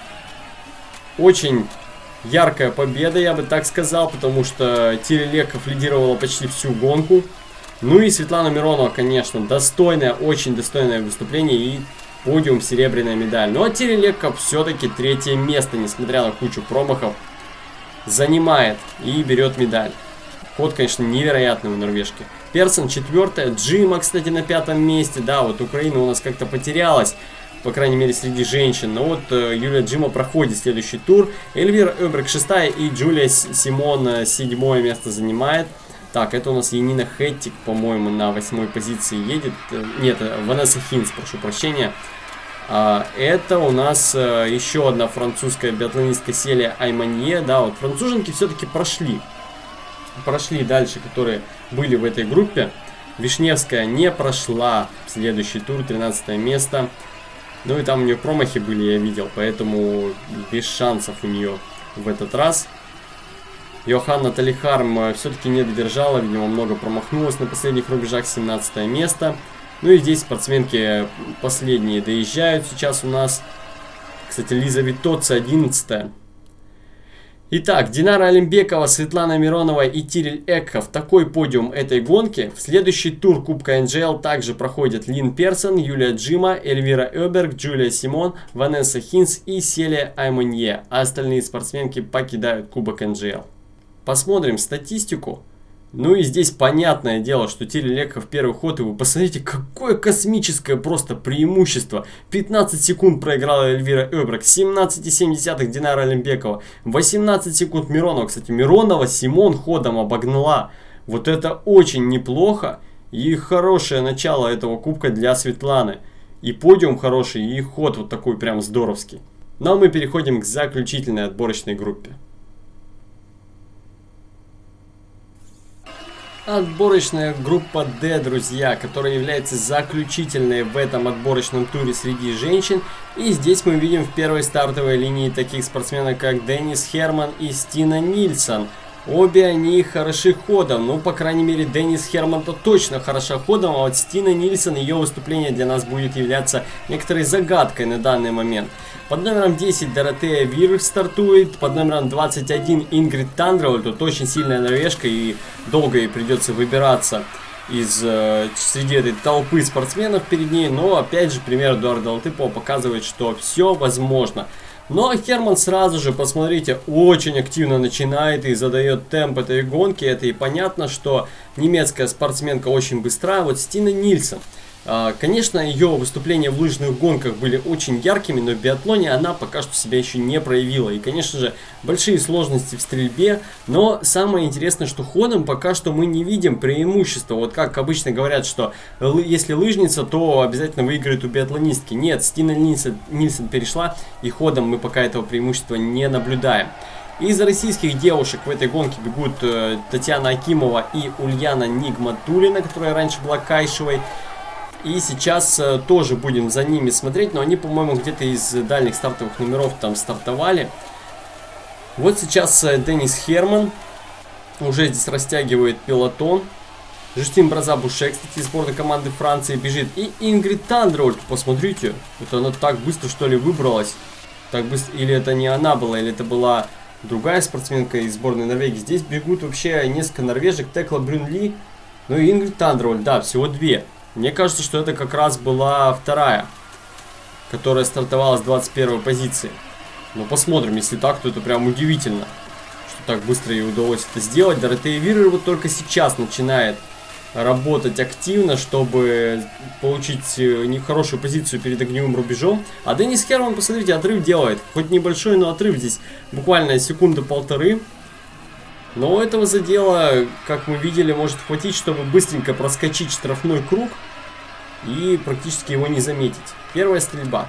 Очень яркая победа, я бы так сказал. Потому что Тириль Экхов лидировала почти всю гонку. Ну и Светлана Миронова, конечно, достойное, очень достойное выступление. И подиум, серебряная медаль. Но Тириль Экхов все-таки 3-е место, несмотря на кучу промахов, занимает и берет медаль. Ход, конечно, невероятный у норвежки. Персон 4-я, Джима, кстати, на 5-м месте. Да, вот Украина у нас как-то потерялась, по крайней мере, среди женщин. Но вот Юлия Джима проходит следующий тур. Эльвира Оберг 6-я и Джулия Симон 7-е место занимает. Так, это у нас Янина Хэттик, по-моему, на 8-й позиции едет. Нет, Ванесса Хинц, прошу прощения. Это у нас еще одна французская биатлонистка Селия Айманье. Да, вот француженки все-таки прошли. Прошли дальше, которые были в этой группе. Вишневская не прошла в следующий тур, 13 место. Ну и там у нее промахи были, я видел, поэтому без шансов у нее в этот раз. Йоханна Талихарм все-таки не додержала, видимо, много промахнулась на последних рубежах, 17 место. Ну и здесь спортсменки последние доезжают сейчас у нас. Кстати, Лиза Витоци 11-я. Итак, Динара Алимбекова, Светлана Миронова и Тириль Экхов. Такой подиум этой гонки. В следующий тур Кубка НЖЛ также проходят Лин Персон, Юлия Джима, Эльвира Оберг, Джулия Симон, Ванесса Хинц и Селия Айманье. А остальные спортсменки покидают Кубок НЖЛ. Посмотрим статистику. Ну и здесь понятное дело, что Тириль Экхов первый ход, и вы посмотрите, какое космическое просто преимущество. 15 секунд проиграла Эльвира Оберг, 17,7 Динара Алимбекова, 18 секунд Миронова. Кстати, Миронова Симон ходом обогнала. Вот это очень неплохо и хорошее начало этого кубка для Светланы. И подиум хороший, и ход вот такой прям здоровский. Ну а мы переходим к заключительной отборочной группе. Отборочная группа D, друзья, которая является заключительной в этом отборочном туре среди женщин. И здесь мы видим в первой стартовой линии таких спортсменов, как Деннис Херман и Стина Нильсон. Обе они хороши ходом, ну, по крайней мере, Деннис Херман-то точно хороша ходом, а вот Стина Нильсон, ее выступление для нас будет являться некоторой загадкой на данный момент. Под номером 10 Доротея Вир стартует, под номером 21 Ингрид Тандрел, тут очень сильная норвежка и долго ей придется выбираться среди этой толпы спортсменов перед ней, но опять же пример Эдуарда Латыпова показывает, что все возможно. Но Херман сразу же, посмотрите, очень активно начинает и задает темп этой гонки. Это и понятно, что немецкая спортсменка очень быстрая. Вот Стина Нильсон. Конечно, ее выступления в лыжных гонках были очень яркими, но в биатлоне она пока что себя еще не проявила. И, конечно же, большие сложности в стрельбе, но самое интересное, что ходом пока что мы не видим преимущества. Вот как обычно говорят, что если лыжница, то обязательно выиграет у биатлонистки. Нет, Стина Нильсон перешла, и ходом мы пока этого преимущества не наблюдаем. Из российских девушек в этой гонке бегут Татьяна Акимова и Ульяна Нигматуллина, которая раньше была Кайшевой. И сейчас тоже будем за ними смотреть, но они, по-моему, где-то из дальних стартовых номеров там стартовали. Вот сейчас Денис Херман уже здесь растягивает пелотон. Жюстин Браза-Буше, кстати, из сборной команды Франции бежит. И Ингрид Тандервольд, посмотрите, это она так быстро, что ли, выбралась. Так быстро, или это не она была, или это была другая спортсменка из сборной Норвегии. Здесь бегут вообще несколько норвежек, Текла Брюнли, ну и Ингрид Тандервольд, да, всего две. Мне кажется, что это как раз была вторая, которая стартовала с 21 позиции. Но посмотрим, если так, то это прям удивительно, что так быстро ей удалось это сделать. Доротея Вирер вот только сейчас начинает работать активно, чтобы получить нехорошую позицию перед огневым рубежом. А Денис Херман, посмотрите, отрыв делает. Хоть небольшой, но отрыв здесь буквально секунды-полторы. Но этого задела, как мы видели, может хватить, чтобы быстренько проскочить штрафной круг и практически его не заметить. Первая стрельба.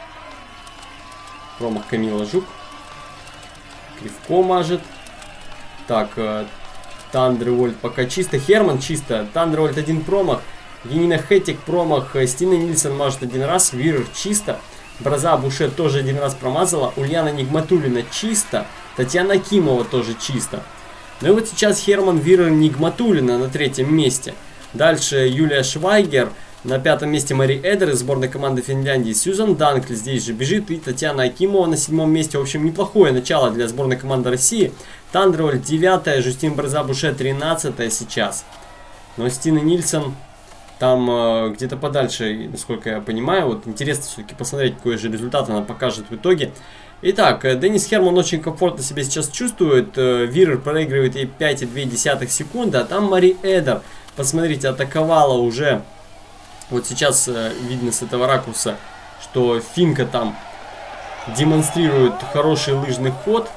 Промах Камила Жук. Кривко мажет. Так, Тандервольд пока чисто. Херман чисто. Тандервольд один промах. Янина Хеттик промах. Стина Нильсон мажет один раз. Вирер чисто. Браза-Буше тоже один раз промазала. Ульяна Нигматуллина чисто. Татьяна Акимова тоже чисто. Ну и вот сейчас Херман, Вирер, Нигматуллина на третьем месте. Дальше Юлия Швайгер. На пятом месте Мари Эдер из сборной команды Финляндии. Сьюзан Данкли здесь же бежит. И Татьяна Акимова на седьмом месте. В общем, неплохое начало для сборной команды России. Тандервольд 9-я, Жюстин Браза-Буше 13-я сейчас. Но Стина Нильсон там где-то подальше, насколько я понимаю. Вот интересно все-таки посмотреть, какой же результат она покажет в итоге. Итак, Денис Херман очень комфортно себя сейчас чувствует. Вирер проигрывает ей 5,2 секунды. А там Мари Эдер, посмотрите, атаковала уже. Вот сейчас видно с этого ракурса, что финка там демонстрирует хороший лыжный ход.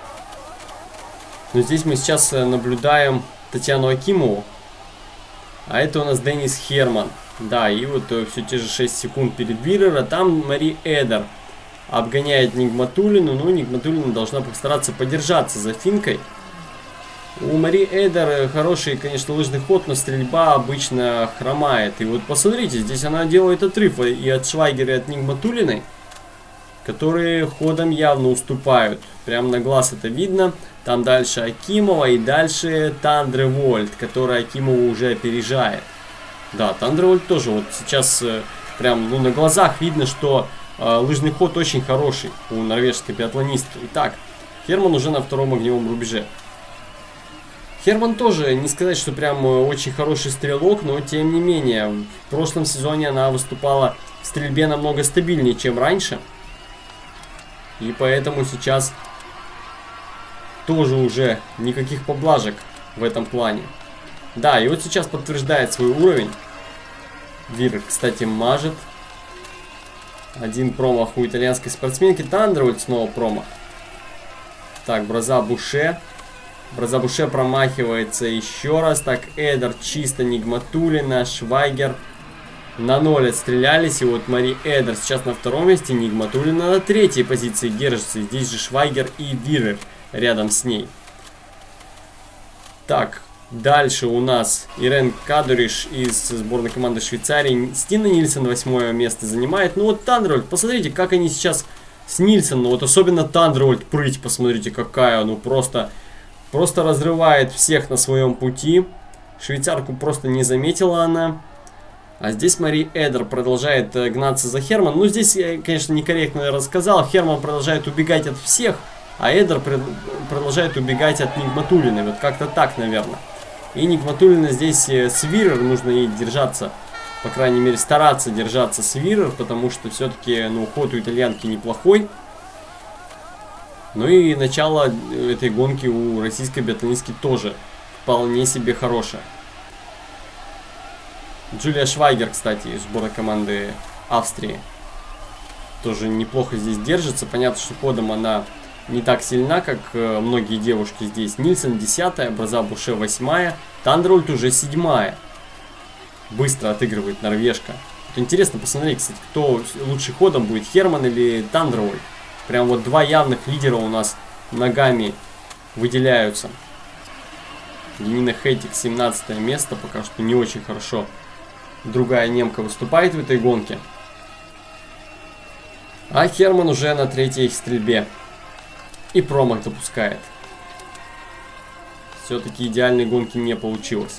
Но здесь мы сейчас наблюдаем Татьяну Акимову. А это у нас Денис Херман. Да, и вот все те же 6 секунд перед Вирера. Там Мари Эдер обгоняет Нигматуллину. Ну, Нигматуллина должна постараться подержаться за финкой. У Мари Эдер хороший, конечно, лыжный ход, но стрельба обычно хромает. И вот посмотрите, здесь она делает отрыв и от Швайгера, и от Нигматуллиной, которые ходом явно уступают. Прям на глаз это видно. Там дальше Акимова и дальше Тандервольд, которая Акимова уже опережает. Да, Тандервольд тоже вот сейчас прям на глазах видно, что лыжный ход очень хороший у норвежской биатлонистки. Итак, Херман уже на втором огневом рубеже. Херман тоже, не сказать, что прям очень хороший стрелок, но тем не менее, в прошлом сезоне она выступала в стрельбе намного стабильнее, чем раньше. И поэтому сейчас тоже уже никаких поблажек в этом плане. Да, и вот сейчас подтверждает свой уровень. Вирер, кстати, мажет. Один промах у итальянской спортсменки. Тандервольд снова промах. Так, Браза-Буше. Браза-Буше промахивается еще раз. Так, Эдер чисто, Нигматуллина, Швайгер на 0 отстрелялись. И вот Мари Эдер сейчас на втором месте. Нигматуллина на третьей позиции держится. Здесь же Швайгер и Вирер рядом с ней. Так, дальше у нас Ирен Кадуриш из сборной команды Швейцарии. Стина Нильсон 8 место занимает. Ну вот Тандервольд, посмотрите, как они сейчас с Нильсон. Ну вот особенно Тандервольд, прыть, посмотрите, какая. Ну просто разрывает всех на своем пути. Швейцарку просто не заметила она. А здесь Мари Эдер продолжает гнаться за Херман. Ну здесь я, конечно, некорректно рассказал. Херман продолжает убегать от всех. А Эдер продолжает убегать от Нигматуллиной. Вот как-то так, наверное. И Нигматуллина здесь с Вирер, нужно ей держаться. По крайней мере, стараться держаться с Вирер. Потому что все-таки, ну, ход у итальянки неплохой. Ну и начало этой гонки у российской биатлонистки тоже вполне себе хорошее. Джулия Швайгер, кстати, из сборной команды Австрии. Тоже неплохо здесь держится. Понятно, что ходом она не так сильна, как многие девушки здесь. Нильсон 10-я, Браза-Буше 8-я, Тандервольд уже 7-я. Быстро отыгрывает норвежка. Вот интересно посмотреть, кстати, кто лучше ходом будет, Херман или Тандервольд. Прям вот два явных лидера у нас ногами выделяются. Янина Хеттик 17 место, пока что не очень хорошо другая немка выступает в этой гонке. А Херман уже на третьей стрельбе. И промах допускает. Все-таки идеальной гонки не получилось.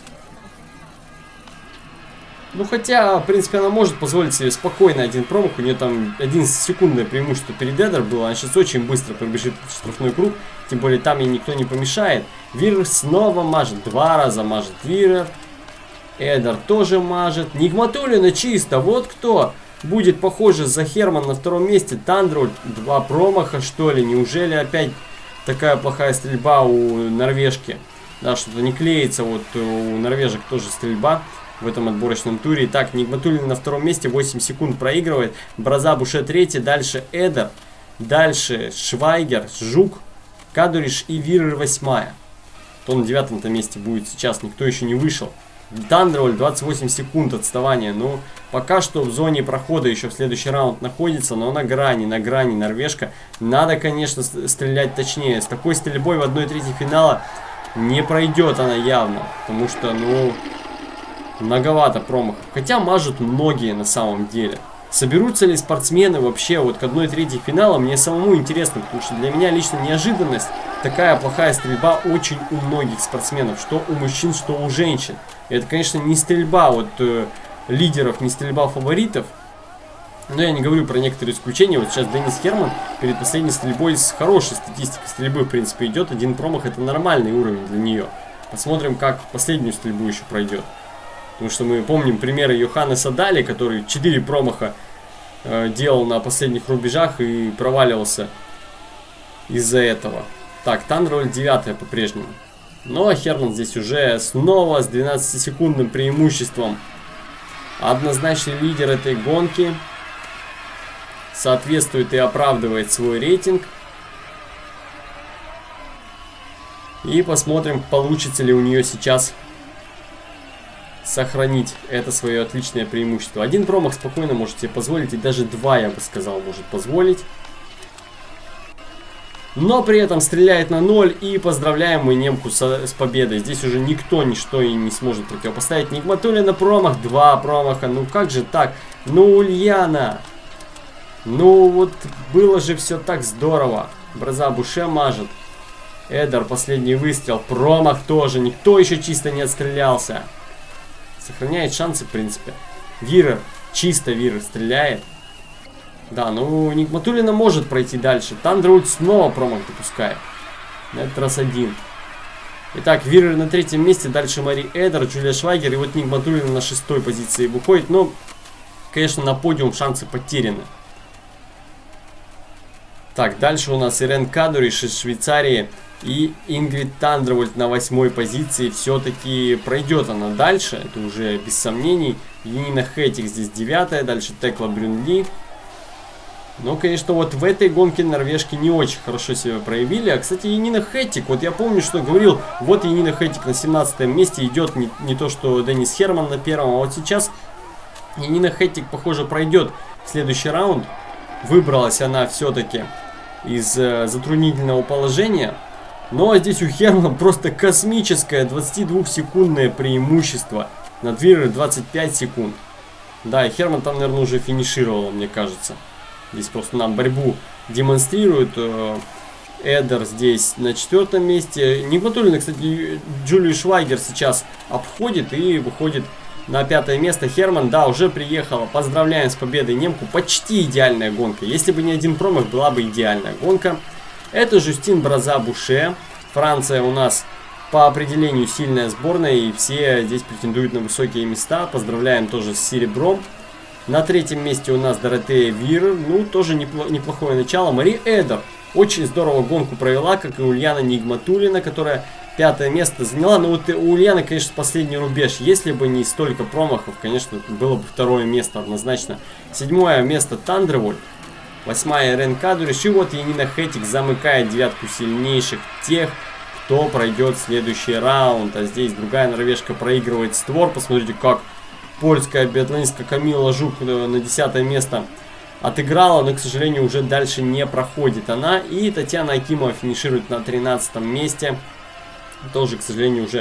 Ну, хотя, в принципе, она может позволить себе спокойно один промах. У нее там 11-секундное преимущество перед Эдер было. Она сейчас очень быстро пробежит штрафной круг. Тем более, там ей никто не помешает. Вирер снова мажет. 2 раза мажет Вирер. Эдер тоже мажет. Нигматуллина чисто. Вот кто будет, похоже, за Херман на втором месте. Тандервольт. 2 промаха, что ли? Неужели опять такая плохая стрельба у норвежки? Да, что-то не клеится. Вот у норвежек тоже стрельба в этом отборочном туре. Итак, Нигматуллин на втором месте, 8 секунд проигрывает. Браза Буше третий, дальше Эдер, дальше Швайгер, Жук, Кадуриш и Вирер 8-я. То на 9-м месте будет сейчас, никто еще не вышел. Тандервольт 28 секунд отставания. Ну, пока что в зоне прохода еще в следующий раунд находится, но на грани норвежка. Надо, конечно, стрелять точнее. С такой стрельбой в 1/3 финала не пройдет она явно, потому что, ну, многовато промахов. Хотя мажут многие на самом деле. Соберутся ли спортсмены вообще вот к 1/3 финала, мне самому интересно, потому что для меня лично неожиданность. Такая плохая стрельба очень у многих спортсменов, что у мужчин, что у женщин. И это, конечно, не стрельба вот лидеров, не стрельба фаворитов. Но я не говорю про некоторые исключения. Вот сейчас Деннис Херман перед последней стрельбой с хорошей статистикой стрельбы, в принципе, идет. Один промах — это нормальный уровень для нее. Посмотрим, как последнюю стрельбу еще пройдет. Потому что мы помним примеры Йоханнеса Дали, который 4 промаха делал на последних рубежах и проваливался из-за этого. Так, Тандервольт 9-я по-прежнему. Но Херман здесь уже снова с 12-секундным преимуществом. Однозначный лидер этой гонки. Соответствует и оправдывает свой рейтинг. И посмотрим, получится ли у нее сейчас сохранить это свое отличное преимущество. Один промах спокойно может себе позволить, и даже 2, я бы сказал, может позволить. Но при этом стреляет на 0, и поздравляем мы немку с победой. Здесь уже никто ничто и не сможет противопоставить. Нигматуллина промах, 2 промаха. Ну как же так? Ну, Ульяна! Ну вот было же все так здорово. Браза Буше мажет. Эдер, последний выстрел. Промах тоже. Никто еще чисто не отстрелялся. Сохраняет шансы, в принципе. Вирер, чисто Вирер стреляет. Да, ну Нигматуллина может пройти дальше. Тандервольт снова промах допускает. На этот раз 1. Итак, Вирер на 3-м месте. Дальше Мари Эдер, Джулия Швайгер. И вот Нигматуллина на 6-й позиции выходит. Но, конечно, на подиум шансы потеряны. Так, дальше у нас Ирен Кадуриш из Швейцарии. И Ингрид Тандервольт на 8-й позиции. Все-таки пройдет она дальше. Это уже без сомнений. Енина Хэтик здесь 9-я. Дальше Текла Брюнли. Но, конечно, вот в этой гонке норвежки не очень хорошо себя проявили. А, кстати, Енина Хэтик. Вот я помню, что говорил. Вот Енина Хэтик на 17-м месте идет. Не то, что Деннис Херман на 1-м. А вот сейчас Енина Хэтик, похоже, пройдет в следующий раунд. Выбралась она все-таки из затруднительного положения. Но здесь у Хермана просто космическое 22-секундное преимущество. Над Вирер 25 секунд. Да, и Херман там, наверное, уже финишировал, мне кажется. Здесь просто нам борьбу демонстрирует. Эдер здесь на 4-м месте. Нигматуллина, кстати, Джулию Швайгер сейчас обходит и выходит на 5-е место. Херман, да, уже приехала. Поздравляем с победой немку. Почти идеальная гонка. Если бы не один промах, была бы идеальная гонка. Это Жюстин Браза Буше. Франция у нас по определению сильная сборная. И все здесь претендуют на высокие места. Поздравляем тоже с серебром. На 3-м месте у нас Доротея Вирер. Ну, тоже неплохое начало. Мари Эдер очень здорово гонку провела, как и Ульяна Нигматуллина, которая 5-е место заняла. Но вот у Ульяны, конечно, последний рубеж. Если бы не столько промахов, конечно, было бы 2-е место однозначно. 7-е место Тандервольт. 8-я Ирен Кадуриш. И вот Енина Хэтик замыкает 9-ку сильнейших, тех, кто пройдет следующий раунд. А здесь другая норвежка проигрывает створ. Посмотрите, как польская биатлонистка Камила Жук на 10-е место отыграла, но, к сожалению, уже дальше не проходит она. И Татьяна Акимова финиширует на 13-м месте. Тоже, к сожалению, уже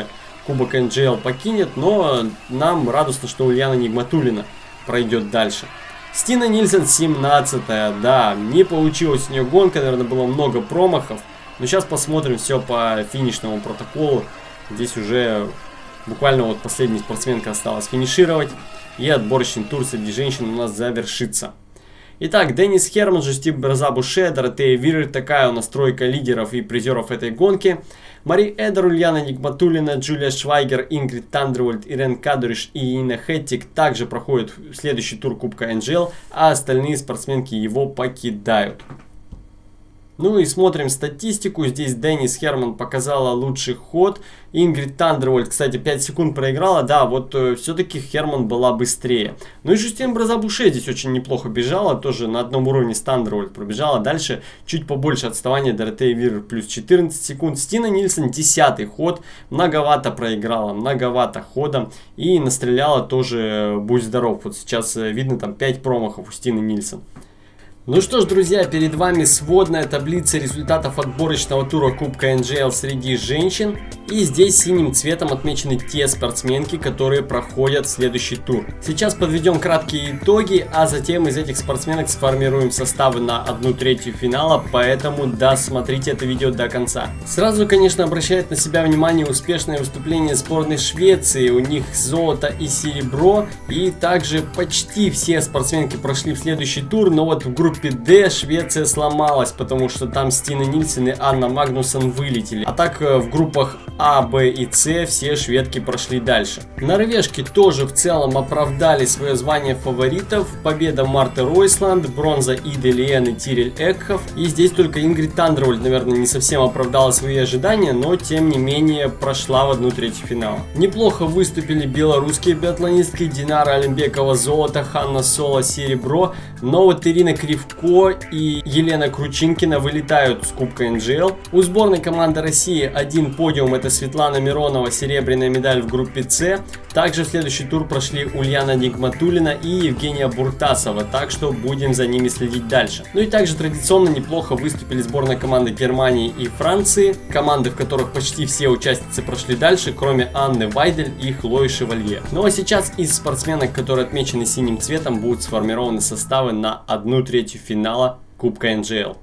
Кубок НГЛ покинет, но нам радостно, что Ульяна Нигматуллина пройдет дальше. Стина Нильсон 17-я, да, не получилась у нее гонка, наверное, было много промахов. Но сейчас посмотрим все по финишному протоколу. Здесь уже буквально вот последняя спортсменка осталась финишировать. И отборочный тур среди женщин у нас завершится. Итак, Деннис Херман, Жюстин Браза-Буше, Доротея Вирер, такая у нас тройка лидеров и призеров этой гонки. Мари Эдер, Ульяна Нигматуллина, Джулия Швайгер, Ингрид Тандервольд, Ирен Кадуриш и Инна Хэттик также проходят в следующий тур Кубка НГЛ, а остальные спортсменки его покидают. Ну и смотрим статистику. Здесь Деннис Херман показала лучший ход. Ингрид Тандервольд, кстати, 5 секунд проиграла. Да, вот все-таки Херман была быстрее. Ну и Жюстин Браза-Буше здесь очень неплохо бежала. Тоже на одном уровне с Тандервольд пробежала. Дальше чуть побольше отставания. Доротея Вирер плюс 14 секунд. Стина Нильсон 10-й ход. Многовато проиграла, многовато хода. И настреляла тоже, будь здоров. Вот сейчас видно там 5 промахов у Стины Нильсон. Ну что ж, друзья, перед вами сводная таблица результатов отборочного тура Кубка НГЛ среди женщин. И здесь синим цветом отмечены те спортсменки, которые проходят следующий тур. Сейчас подведем краткие итоги, а затем из этих спортсменок сформируем составы на 1/3 финала, поэтому досмотрите это видео до конца. Сразу, конечно, обращает на себя внимание успешное выступление сборной Швеции. У них золото и серебро, и также почти все спортсменки прошли в следующий тур, но вот в группе D Швеция сломалась, потому что там Стина Нильсон и Анна Магнусон вылетели. А так в группах А, Б и С все шведки прошли дальше. Норвежки тоже в целом оправдали свое звание фаворитов. Победа Марты Ройсланд, бронза Иды Лиен и Тирель Экхов. И здесь только Ингрид Тандервольд, наверное, не совсем оправдала свои ожидания, но тем не менее прошла в 1/3 финала. Неплохо выступили белорусские биатлонистки. Динара Алимбекова золото, Ханна Соло серебро. Но вот Ирина Кривко и Елена Кручинкина вылетают с Кубка НГЛ. У сборной команды России один подиум, это Светлана Миронова, серебряная медаль в группе С. Также в следующий тур прошли Ульяна Нигматуллина и Евгения Буртасова, так что будем за ними следить дальше. Ну и также традиционно неплохо выступили сборная команды Германии и Франции, команды, в которых почти все участницы прошли дальше, кроме Анны Вайдель и Хлои Шевалье. Ну а сейчас из спортсменок, которые отмечены синим цветом, будут сформированы составы на 1/3 финала Кубка НГЛ.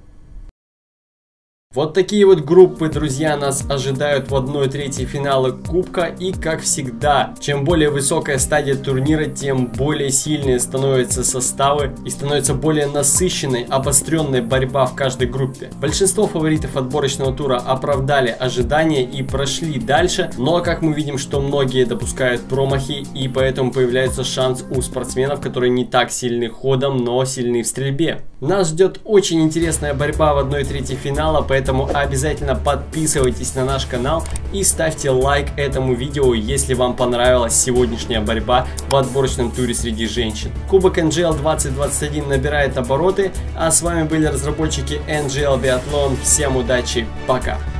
Вот такие вот группы, друзья, нас ожидают в 1/3 финала Кубка. И как всегда, чем более высокая стадия турнира, тем более сильные становятся составы и становится более насыщенной, обостренной борьба в каждой группе. Большинство фаворитов отборочного тура оправдали ожидания и прошли дальше, но как мы видим, что многие допускают промахи, и поэтому появляется шанс у спортсменов, которые не так сильны ходом, но сильны в стрельбе. Нас ждет очень интересная борьба в 1/3 финала, поэтому обязательно подписывайтесь на наш канал и ставьте лайк этому видео, если вам понравилась сегодняшняя борьба в отборочном туре среди женщин. Кубок НГЛ 2021 набирает обороты, а с вами были разработчики NGL Biathlon. Всем удачи, пока!